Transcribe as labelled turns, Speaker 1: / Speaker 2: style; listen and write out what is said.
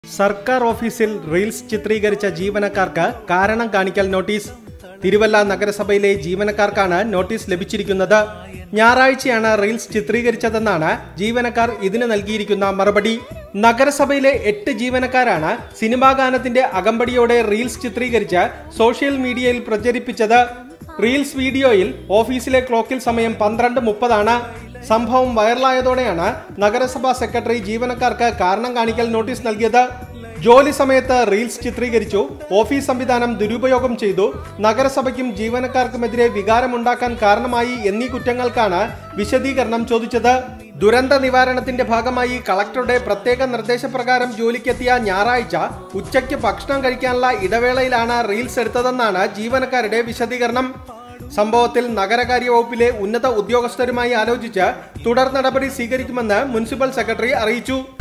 Speaker 1: സർക്കാർ ഓഫീസിൽ റീൽസ് ചിത്രീകരിച്ച ജീവനക്കാർക്ക് കാരണം കാണിക്കൽ നോട്ടീസ്. തിരുവല്ല നഗരസഭയിലെ ജീവനക്കാർക്കാണ് നോട്ടീസ് ലഭിച്ചിരിക്കുന്നത്. ഞായറാഴ്ചയാണ് റീൽസ് ചിത്രീകരിച്ചതെന്നാണ് ജീവനക്കാർ ഇതിന് നൽകിയിരിക്കുന്ന മറുപടി. നഗരസഭയിലെ 8 ജീവനക്കാരാണ് സിനിമാ ഗാനത്തിന്റെ അകമ്പടിയോടെ റീൽസ് ചിത്രീകരിച്ച് സോഷ്യൽ മീഡിയയിൽ പ്രചരിപ്പിച്ചത്. റീൽസ് വീഡിയോയിൽ ഓഫീസിലെ ക്ലോക്കിൽ സമയം 12:30 ആണ്. സംഭവം വൈറലായതോടെയാണ് നഗരസഭാ സെക്രട്ടറി ജീവനക്കാർക്ക് കാരണം കാണിക്കൽ നോട്ടീസ് നൽകിയത്. ജോലി സമയത്ത് റീൽസ് ചിത്രീകരിച്ചു, ഓഫീസ് സംവിധാനം ദുരുപയോഗം ചെയ്തു, നഗരസഭയ്ക്കും ജീവനക്കാർക്കുമെതിരെ വികാരമുണ്ടാക്കാൻ കാരണമായി എന്നീ കുറ്റങ്ങൾക്കാണ് വിശദീകരണം ചോദിച്ചത്. ദുരന്ത നിവാരണത്തിന്റെ ഭാഗമായി കളക്ടറുടെ പ്രത്യേക നിർദ്ദേശപ്രകാരം ജോലിക്കെത്തിയ ഞായറാഴ്ച ഉച്ചയ്ക്ക് ഭക്ഷണം കഴിക്കാനുള്ള ഇടവേളയിലാണ് റീൽസ് എടുത്തതെന്നാണ് ജീവനക്കാരുടെ വിശദീകരണം. സംഭവത്തിൽ നഗരകാര്യ വകുപ്പിലെ ഉന്നത ഉദ്യോഗസ്ഥരുമായി ആലോചിച്ച് തുടർ നടപടി സ്വീകരിക്കുമെന്ന് മുനിസിപ്പൽ സെക്രട്ടറി അറിയിച്ചു.